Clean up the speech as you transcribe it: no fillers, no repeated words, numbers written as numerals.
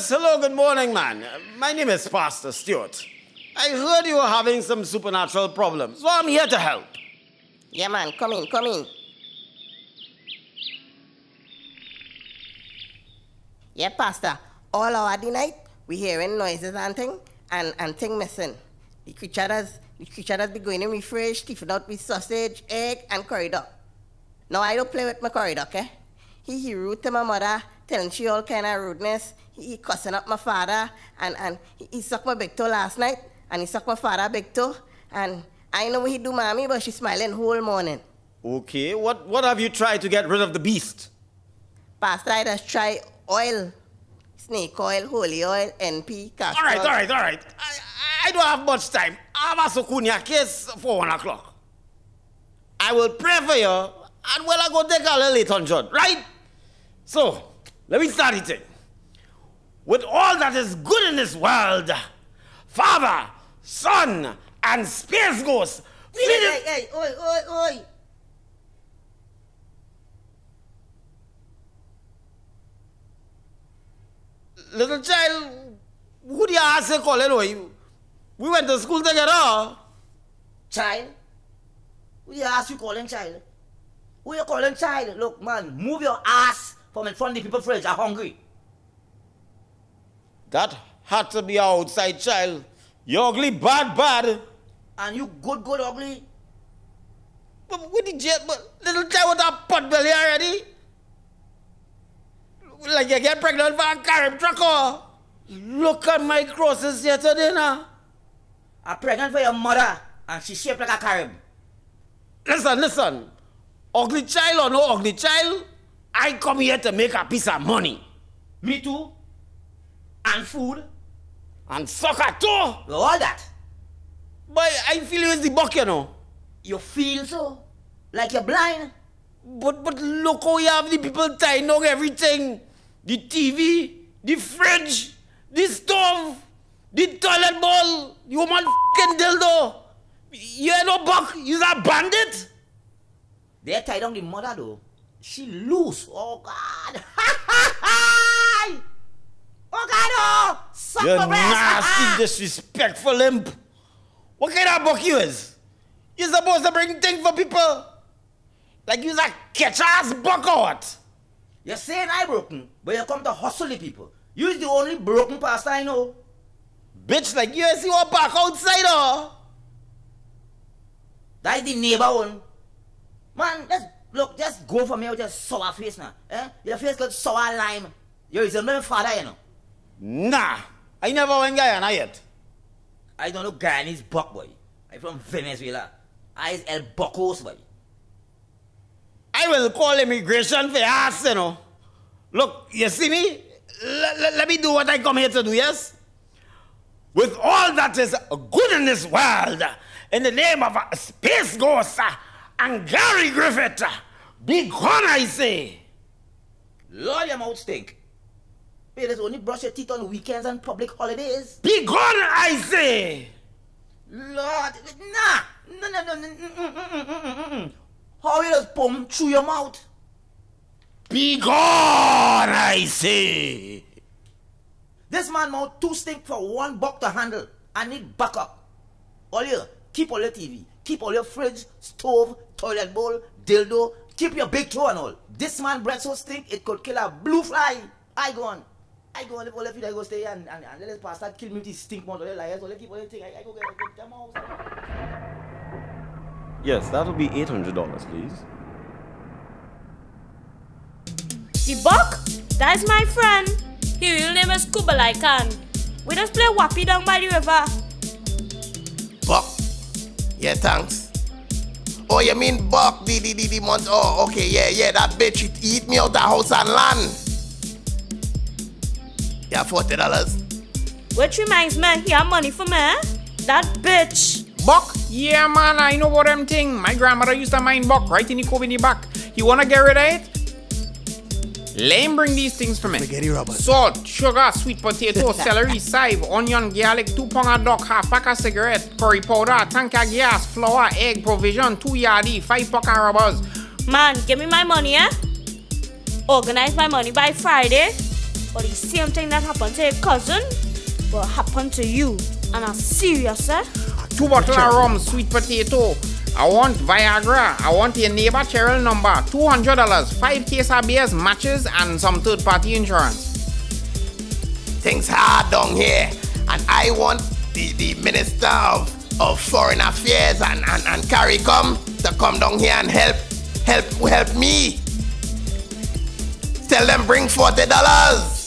Yes, hello, good morning, man. My name is Pastor Stewart. I heard you were having some supernatural problems, so I'm here to help. Yeah, man, come in, come in. Yeah, Pastor, all our night, we hearing noises and thing missing. The creature that's be going in my fridge, keeping out with sausage, egg, and curry duck. Now, I don't play with my curry duck, eh? He rude to my mother, telling she all kind of rudeness. He cussing up my father, and he sucked my big toe last night, and he sucked my father big toe, and I know what he do, mommy, but she's smiling whole morning. Okay, what have you tried to get rid of the beast? Pastor, I just try oil, snake oil, holy oil, NP, castor. All right. I don't have much time. I have a Sukunya case for 1 o'clock. I will pray for you, and well, I go take a little 800, right? So, let me start it. With all that is good in this world, Father, Son, and Space Ghost. Hey, oi. Little child, who do you ask to call it? We went to school together. Child? Who do you ask you calling child? Who you calling child? Look, man, move your ass from in front of the people fridge. I'm hungry. That had to be our outside child. You ugly, bad. And you good, ugly? But little child with a pot belly already? Like you get pregnant for a Carib trucker. Look at my crosses here today now. I'm pregnant for your mother, and she's shaped like a Carib. Listen. Ugly child or no ugly child, I come here to make a piece of money. Me too. And food. And soccer too. All that. But I feel you is the buck, you know. You feel so? Like you're blind? But look how you have the people tying down everything. The TV, the fridge, the stove, the toilet bowl, the woman f***ing dildo. You ain't no buck, you're a bandit. They tie down the mother though. She loose. Oh God. Oh God, oh! Suck You my breast. nasty, disrespectful imp. What kind of buck you is? You're supposed to bring things for people. Like you're a catch-ass buck or what? You're saying I broken, but you come to hustle the people. You're the only broken pastor I know. Bitch, like you see what back outside or? That's the neighbor one. Man, just go for me with your sour face now. Eh? Your face got sour lime. You resemble my father, you know. Nah, I never went Guyana yet. I don't know Guyanese buck, boy. I'm from Venezuela. I is El Bocos, boy. I will call immigration for your ass, you know. Look, you see me? Let me do what I come here to do, yes? With all that is good in this world, in the name of a Space Ghost and Gary Griffith, be gone, I say. Lord, your mouth stink. You just only brush your teeth on weekends and public holidays. Be gone, I say. Lord, no. How you just pump through your mouth? Be gone, I say. This man mouth too stink for $1 to handle. I need backup. All you, keep all your TV, keep all your fridge, stove, toilet bowl, dildo, keep your big toe and all. This man breath so stink, it could kill a blue fly. I go on, if all of you I go stay and let this pastor kill me with his stink mouth, all the liars, all the keep all the thing. I go get them house. Yes, that'll be $800, please. The buck? That's my friend. His real name is Kubalaikan. We just play wappy down by the river. Buck? Yeah, thanks. Oh, you mean Buck, the month? Oh, okay, yeah, that bitch, it eat me out the house and land. Yeah, $40. Which reminds me, he have money for me, eh? That bitch. Buck? Yeah, man, I know about them thing. My grandmother used to mine buck right in the cove in the back. You wanna get rid of it? Let him bring these things for me. Spaghetti rubbers. Salt, sugar, sweet potato, celery, chive, onion, garlic, 2 pound of duck, half pack of cigarette, curry powder, tank of gas, flour, egg, provision, 2 yardy, 5 pack of rubbers. Man, give me my money, eh? Organize my money by Friday, But the same thing that happened to your cousin will happen to you. And I'm serious, eh? 2 bottles of rum, sweet potato. I want Viagra. I want your neighbor Cheryl number. $200. 5 case of beers, matches, and some third-party insurance. Things hard down here. And I want the Minister of Foreign Affairs and CARICOM to come down here and help me. Tell them bring $40.